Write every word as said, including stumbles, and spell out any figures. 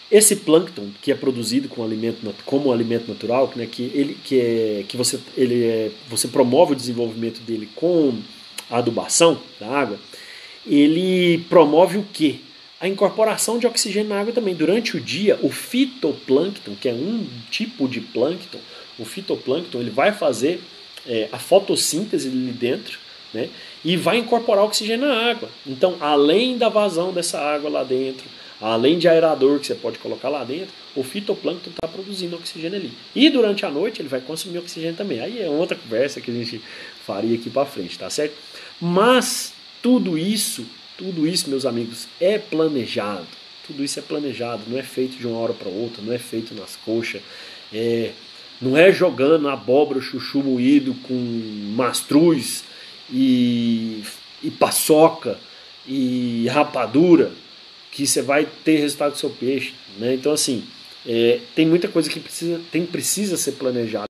Esse plâncton que é produzido com alimento, como alimento natural, né, que, ele, que, é, que você, ele é, você promove o desenvolvimento dele com a adubação da água, ele promove o quê? A incorporação de oxigênio na água também. Durante o dia, o fitoplâncton, que é um tipo de plâncton, o fitoplâncton ele vai fazer é, a fotossíntese ali dentro, né, e vai incorporar oxigênio na água. Então, além da vazão dessa água lá dentro, além de aerador que você pode colocar lá dentro, o fitoplâncton está produzindo oxigênio ali. E durante a noite ele vai consumir oxigênio também. Aí é outra conversa que a gente faria aqui para frente, tá certo? Mas tudo isso, tudo isso, meus amigos, é planejado. Tudo isso é planejado, não é feito de uma hora para outra, não é feito nas coxas. É, não é jogando abóbora, chuchu moído com mastruz e, e paçoca e rapadura que você vai ter resultado do seu peixe, né? Então assim, é, tem muita coisa que precisa, tem, precisa ser planejada.